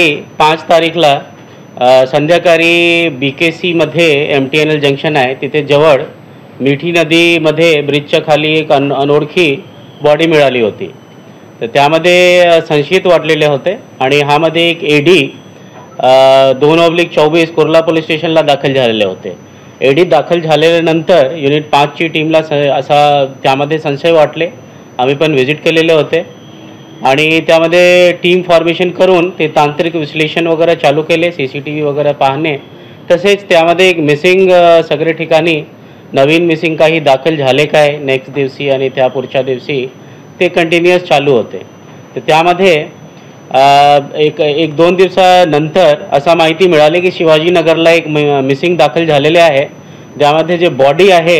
संध्याकाळी 5 तारीखला संध्याकाळी BKC मध्ये MTNL जंक्शन आहे तिथे जवळ मिठी नदीमध्ये ब्रिजच्या खाली एक अनोळखी बॉडी मिळाली होती. तर त्यामध्ये संशयित वाटलेले होते आणि ह्यामध्ये एक AD 2/24 कुर्ला पोलीस स्टेशनला दाखल झालेले होते. AD दाखल झाल्यानंतर युनिट 5ची टीमला असा त्यामध्ये संशय वाटले. आम्ही पण व्हिजिट केलेले होते आणि त्यामध्ये टीम फॉर्मेशन करून ते तांत्रिक विश्लेषण वगैरे चालू केले, CCTV वगैरे पाहणे. तसेच त्यामध्ये एक मिसिंग सगळे ठिकाणी नवीन मिसिंग काही दाखल झाले काय नेक्स्ट दिवशी आणि त्या पुढच्या दिवशी ते कंटिन्युअस चालू होते. तर त्यामध्ये एक 2 दिवसानंतर असा माहिती मिळाली की शिवाजीनगरला एक मिसिंग दाखल झालेले आहे. ज्यामध्ये जे बॉडी आहे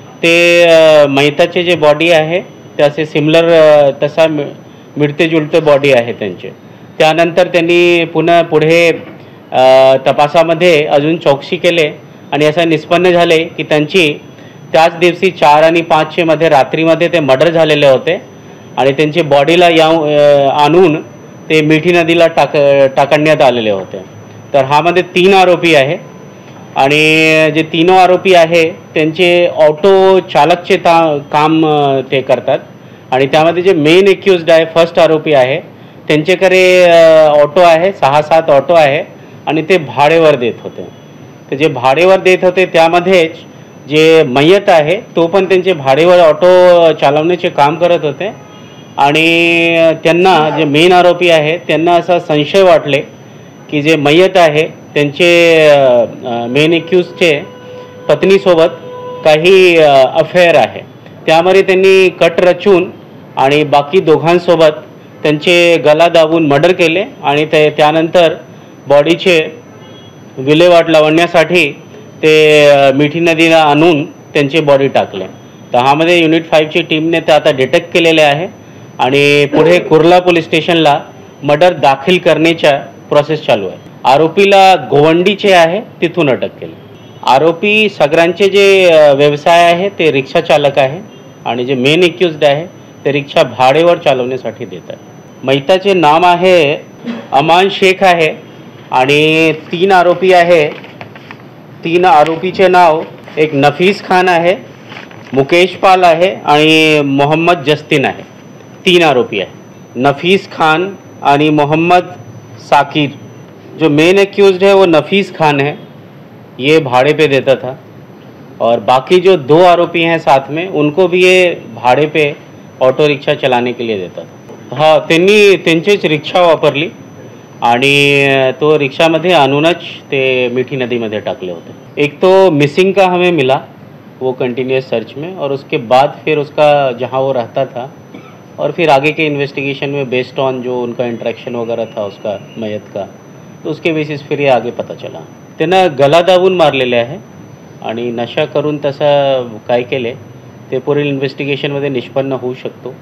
ते मैताचे जे बॉडी आहे त्याचे सिमिलर तसा मिळते जुळते बॉडी आहे त्यांचे. त्यानंतर त्यांनी पुढे तपासामध्ये अजून चौकशी केले आणि असं निष्पन्न झाले की त्यांची त्याच दिवशी 4 आणि 5 मध्ये रात्रीमध्ये ते मर्डर झालेले होते आणि त्यांची बॉडीला आणून ते मिठी नदीला टाकण्यात आलेले होते. तर ह्यामध्ये 3 आरोपी आहे आणि जे 3 आरोपी आहे त्यांचे ऑटो चालकचे काम ते करतात आणि त्यामध्ये जे मेन एक्युज्ड आहे फर्स्ट आरोपी आहे त्यांच्याकडे ऑटो आहे 6-7 ऑटो आहे आणि ते भाडेवर देत होते. तर जे भाडेवर देत होते त्यामध्येच जे मयत आहे तो पण त्यांचे भाडेवर ऑटो चालवण्याचे काम करत होते आणि त्यांना जे मेन आरोपी आहे त्यांना असा संशय वाटले की जे मयत आहे त्यांचे मेन एक्युजचे पत्नीसोबत काही अफेअर आहे. त्यामुळे त्यांनी कट रचून आणि बाकी दोघांसोबत त्यांचे गला दाबून मर्डर केले आणि त्यानंतर बॉडीचे विल्हेवाट लावण्यासाठी ते मिठी नदीला आणून त्यांची बॉडी टाकले. तर ह्यामध्ये युनिट 5ची टीमने ते आता डिटेक्ट केलेले आहे आणि पुढे कुर्ला पोलीस स्टेशनला मर्डर दाखल करण्याच्या प्रोसेस चालू आहे. आरोपीला गोवंडीचे आहे तिथून अटक केली. आरोपी सगळ्यांचे जे व्यवसाय आहे ते रिक्षा चालक आहे आणि जे मेन एक्युज्ड आहे ते रिक्षा भाडेवर चालवण्यासाठी देतात. मैताचे नाम आहे अमान शेख आहे आणि 3 आरोपी आहे. 3 आरोपीचे नाव एक नफीस खान आहे, मुकेश पाल आहे आणि मोहम्मद जस्तीन आहे. 3 आरोपी आहे. नफीस खान आणि मोहम्मद साकिर. जो मेन एक्यूज्ड है वो नफीस खान है, ये भाड़े पे देता था और बाकी जो 2 आरोपी हैं साथ में उनको भी ये भाड़े पे ऑटो रिक्शा चलाने के लिए देता था. हाँ, त्यांनी त्यांचीच रिक्षा वापरली आणि तो रिक्शामध्ये आणूनच ते मिठी नदीमध्ये टाकले होते. एक तो मिसिंग का हमें मिला वो कंटिन्यूस सर्च में और उसके बाद फिर उसका जहाँ वो रहता था और फिर आगे के इन्वेस्टिगेशन में बेस्ड ऑन जो उनका इंटरेक्शन वगैरह था उसका मयत का, तो उसके बेसिस फिर ये आगे पता चला. त्यांना गला दाबून मारलेले आहे आणि नशा करून तसं काय केले ते पुढील इन्व्हेस्टिगेशनमध्ये निष्पन्न होऊ शकतो.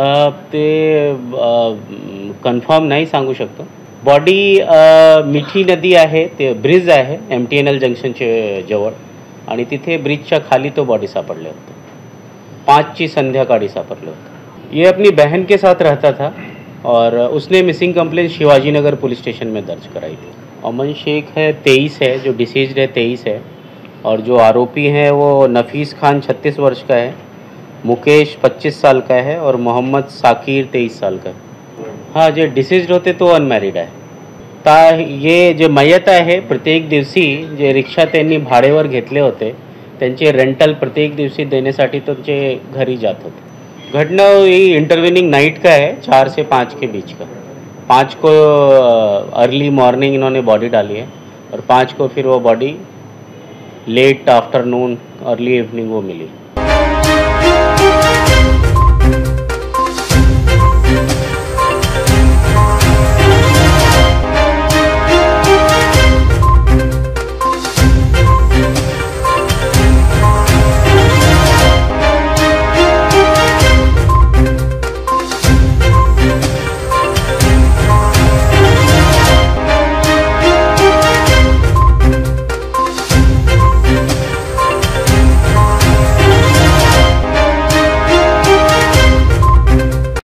ते कन्फर्म नाही सांगू शकतो. बॉडी मिठी नदी आहे ते ब्रिज आहे MTNL जंक्शनचे जवळ आणि तिथे ब्रिजच्या खाली तो बॉडी सापडले होते. 5ची संध्याकाळी सापडले होते. ये अपनी बहन के साथ रहता था और उसने missing complaint Shivajinagar police station में दर्ज कराई थी. अमन शेख है 23 है, जो डिसीज्ड है 23 है और जो आरोपी हैं वो नफीस खान 36 वर्ष का है, मुकेश 25 साल का है और मोहम्मद साकिर 23 साल का है. हाँ, जे डिसीज्ड होते तो अनमॅरिड आहे. ये जे मयत आहे प्रत्येक दिवशी जे रिक्षा त्यांनी भाडेवर घेतले होते त्यांचे रेंटल प्रत्येक दिवशी देण्यासाठी त्यांचे घरी जात होते. घटना ये इंटरवेनिंग नाइट का है, 4 से 5 के बीच का. 5 को अर्ली मॉर्निंग इन्होंने बॉडी डाली है और 5 को फिर वो body late afternoon early evening वो मिली.